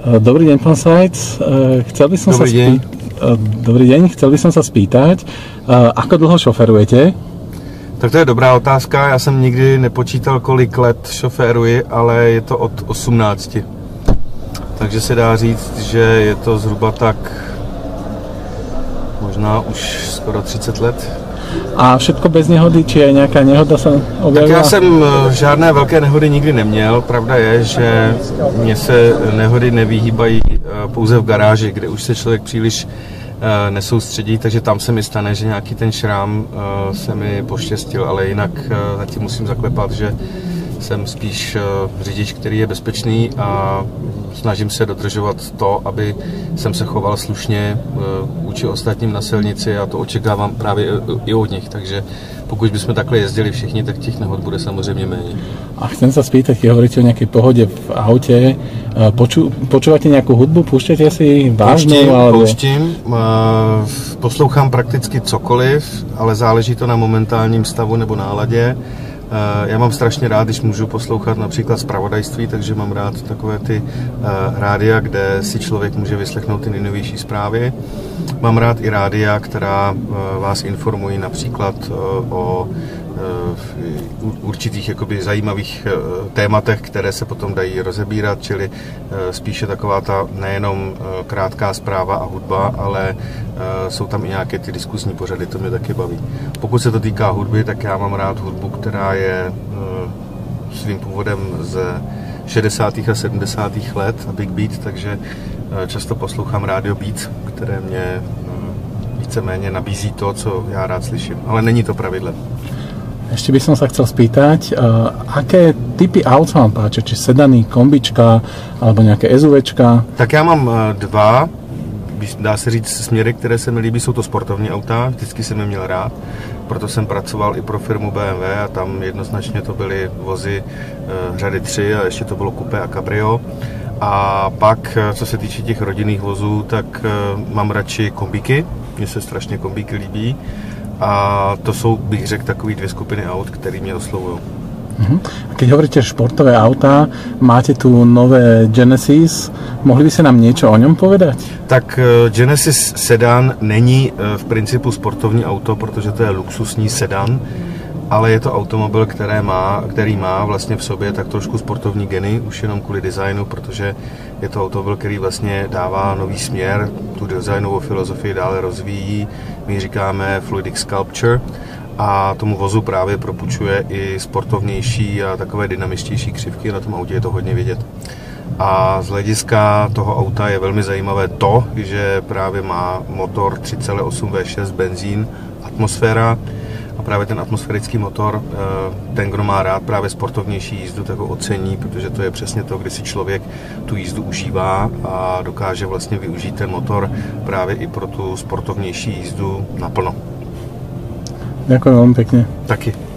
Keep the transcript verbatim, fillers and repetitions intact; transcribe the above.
Dobrý deň, pán Sajc. Chcel by som Dobrý sa deň. spý... Dobrý deň, chcel by som sa spýtať, ako dlho šoferujete? Tak to je dobrá otázka. Já jsem nikdy nepočítal, kolik let šoféruji, ale je to od osmnácti. Takže se dá říct, že je to zhruba tak možná už skoro třicet let. A všetko bez nehody, či aj nejaká nehoda sa objavila? Tak já jsem žádné velké nehody nikdy neměl. Pravda je, že mě se nehody nevyhýbají pouze v garáži, kde už se člověk příliš nesoustředí, takže tam se mi stane, že nějaký ten šrám se mi poštěstil, ale jinak zatím musím zaklepat, že jsem spíš řidič, který je bezpečný a snažím se dodržovat to, aby jsem se choval slušně vůči ostatním na silnici a to očekávám právě i od nich, takže pokud bychom takhle jezdili všichni, tak těch nehod bude samozřejmě méně. A chcem sa spýtať, keď hovoríte o nejakej pohode v aute, poču, počúvate nejakú hudbu, púšťate si vážnu? Pouštím, alebo... pouštím, poslouchám prakticky cokoliv, ale záleží to na momentálním stavu nebo náladě. Já mám strašně rád, když můžu poslouchat například zpravodajství, takže mám rád takové ty rádia, kde si člověk může vyslechnout ty nejnovější zprávy. Mám rád i rádia, která vás informují například o určitých jakoby zajímavých tématech, které se potom dají rozebírat, čili spíše taková ta nejenom krátká zpráva a hudba, ale jsou tam i nějaké ty diskusní pořady, to mě taky baví. Pokud se to týká hudby, tak já mám rád hudbu, která je svým původem z šedesátých a sedmdesátých let a Big Beat, takže často poslouchám Radio Beat, které mě víceméně nabízí to, co já rád slyším, ale není to pravidlem. Ešte by som sa chcel spýtať, uh, aké typy aut sa vám páčia? Či sedany, kombička, alebo nejaké SUVčka? Tak já mám uh, dva, dá se říct, směry, které se mi líbí, jsou to sportovní auta, vždycky jsem je měl rád, proto jsem pracoval i pro firmu B M W a tam jednoznačně to byly vozy uh, řady tři a ještě to bylo Coupé a Cabrio. A pak, co se týče těch rodinných vozů, tak uh, mám radši kombíky, mně se strašně kombíky líbí. A to jsou, bych řekl, takové dvě skupiny aut, které mě oslovují. Uh-huh. A keď hovoríte športové autá, máte tu nové Genesis, mohli by ste nám niečo o ňom povedať? Tak Genesis sedan není v principu sportovní auto, protože to je luxusní sedan, ale je to automobil, které má, který má vlastně v sobě tak trošku sportovní geny, už jenom kvůli designu, protože je to automobil, který vlastně dává nový směr, tu designovou filozofii dále rozvíjí, my říkáme Fluidic Sculpture a tomu vozu právě propůjčuje i sportovnější a takové dynamičtější křivky, na tom autě je to hodně vidět. A z hlediska toho auta je velmi zajímavé to, že právě má motor tři celé osm V šest benzín, atmosféra, a právě ten atmosférický motor, ten, kdo má rád právě sportovnější jízdu, tak ho ocení, protože to je přesně to, kdy si člověk tu jízdu užívá a dokáže vlastně využít ten motor právě i pro tu sportovnější jízdu naplno. Ďakujem veľmi pekne. Taky.